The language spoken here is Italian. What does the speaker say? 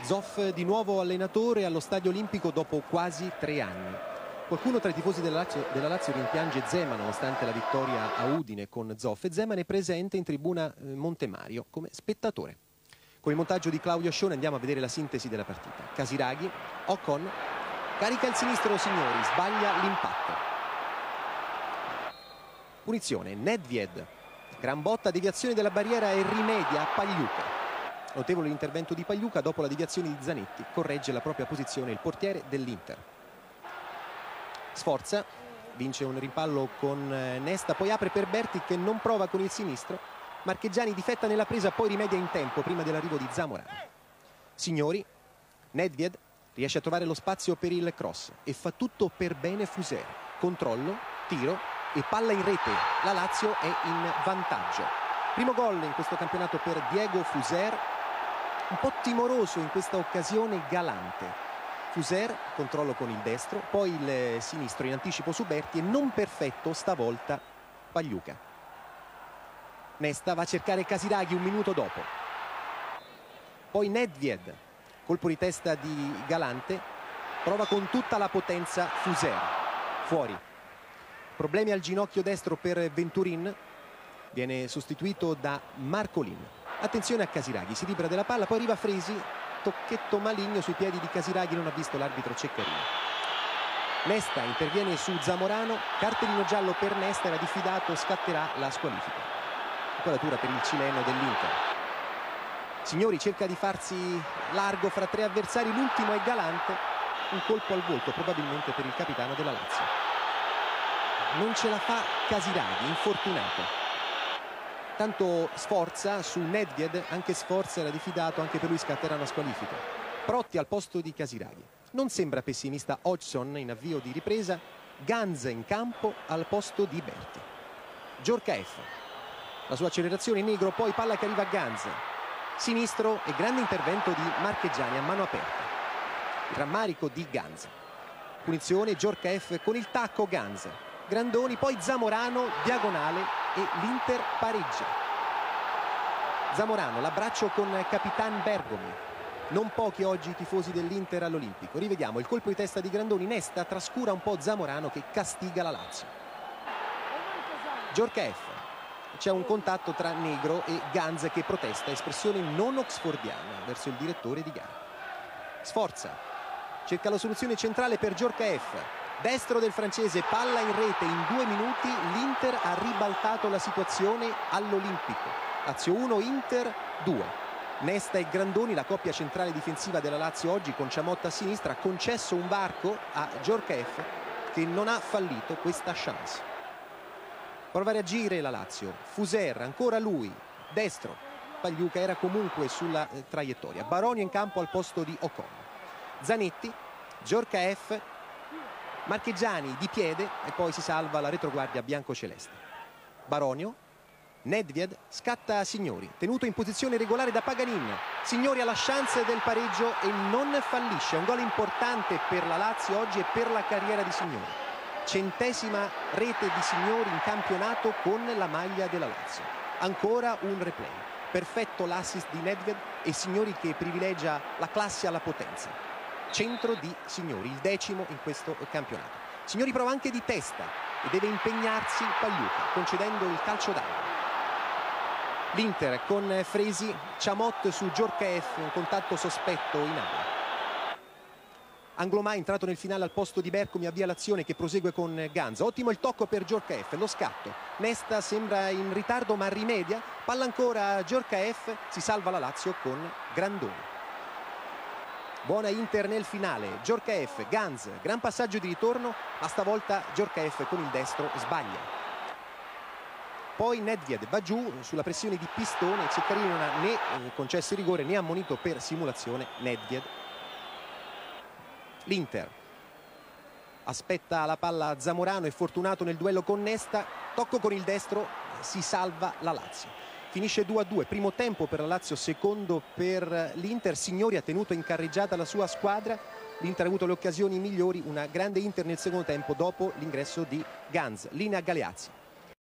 Zoff di nuovo allenatore allo Stadio Olimpico dopo quasi 3 anni. Qualcuno tra i tifosi della Lazio rimpiange Zema nonostante la vittoria a Udine con Zoff, e Zeman è presente in tribuna Montemario come spettatore. Con il montaggio di Claudio Scione andiamo a vedere la sintesi della partita. Casiraghi, Ocon, carica il sinistro Signori, sbaglia l'impatto. Punizione, Nedved, gran botta, deviazione della barriera e rimedia Pagliuca. Notevole l'intervento di Pagliuca, dopo la deviazione di Zanetti corregge la propria posizione il portiere dell'Inter. Sforza, vince un rimpallo con Nesta, poi apre per Berti che non prova con il sinistro. Marchegiani difetta nella presa, poi rimedia in tempo prima dell'arrivo di Zamorano. Signori, Nedved riesce a trovare lo spazio per il cross e fa tutto per bene Fuser. Controllo, tiro e palla in rete. La Lazio è in vantaggio. Primo gol in questo campionato per Diego Fuser, un po' timoroso in questa occasione Galante. Fuser, controllo con il destro, poi il sinistro in anticipo su Berti e non perfetto stavolta Pagliuca. Nesta va a cercare Casiraghi un minuto dopo. Poi Nedved, colpo di testa di Galante, prova con tutta la potenza Fuser, fuori. Problemi al ginocchio destro per Venturin, viene sostituito da Marcolin. Attenzione a Casiraghi, si libera della palla, poi arriva Fresi, tocchetto maligno sui piedi di Casiraghi, non ha visto l'arbitro Ceccarini. Nesta interviene su Zamorano, cartellino giallo per Nesta, era diffidato, scatterà la squalifica. Inquadratura per il cileno dell'Inter. Signori cerca di farsi largo fra 3 avversari, l'ultimo è Galante, un colpo al volto probabilmente per il capitano della Lazio. Non ce la fa Casiraghi, infortunato. Tanto Sforza su Nedved, anche Sforza era diffidato, anche per lui scatterà una squalifica. Protti al posto di Casiraghi. Non sembra pessimista Hodgson in avvio di ripresa, Ganz in campo al posto di Berti. Djorkaeff, la sua accelerazione in negro, poi palla che arriva a Ganz. Sinistro e grande intervento di Marchegiani a mano aperta. Il rammarico di Ganz. Punizione, Djorkaeff con il tacco Ganz. Grandoni, poi Zamorano, diagonale e l'Inter pareggia. Zamorano, l'abbraccio con Capitan Bergomi. Non pochi oggi i tifosi dell'Inter all'Olimpico. Rivediamo il colpo di testa di Grandoni, Nesta trascura un po' Zamorano che castiga la Lazio. Djorkaeff, c'è un contatto tra Negro e Ganz che protesta, espressione non oxfordiana verso il direttore di gara. Sforza, cerca la soluzione centrale per Djorkaeff. Destro del francese, palla in rete in 2 minuti, l'Inter ha ribaltato la situazione all'Olimpico. Lazio 1, Inter 2. Nesta e Grandoni, la coppia centrale difensiva della Lazio oggi con Ciamotta a sinistra, ha concesso un varco a Djorkaeff che non ha fallito questa chance. Prova a reagire la Lazio, Fuser, ancora lui, destro, Pagliuca era comunque sulla traiettoria. Baronio in campo al posto di Ocon. Zanetti, Djorkaeff, Marchegiani di piede e poi si salva la retroguardia biancoceleste. Baronio, Nedved, scatta Signori, tenuto in posizione regolare da Paganin. Signori ha la chance del pareggio e non fallisce. Un gol importante per la Lazio oggi e per la carriera di Signori. 100ª rete di Signori in campionato con la maglia della Lazio. Ancora un replay. Perfetto l'assist di Nedved e Signori che privilegia la classe alla potenza. Centro di Signori, il 10° in questo campionato. Signori prova anche di testa e deve impegnarsi Pagliuca concedendo il calcio d'angolo. L'Inter con Fresi, Ciamot su Djorkaeff, un contatto sospetto in aria. Anglomà entrato nel finale al posto di Bercomi, avvia l'azione che prosegue con Ganz. Ottimo il tocco per Djorkaeff, lo scatto. Nesta sembra in ritardo ma rimedia. Palla ancora Djorkaeff, si salva la Lazio con Grandoni. Buona Inter nel finale, Djorkaeff, Ganz, gran passaggio di ritorno, ma stavolta Djorkaeff con il destro sbaglia. Poi Nedved va giù sulla pressione di Pistone, Ceccarini non ha né concesso il rigore né ammonito per simulazione Nedved. L'Inter aspetta la palla a Zamorano, è fortunato nel duello con Nesta, tocco con il destro, si salva la Lazio. Finisce 2-2, primo tempo per la Lazio, secondo per l'Inter. Signori ha tenuto in carreggiata la sua squadra, l'Inter ha avuto le occasioni migliori, una grande Inter nel secondo tempo dopo l'ingresso di Ganz. Linea Galeazzi.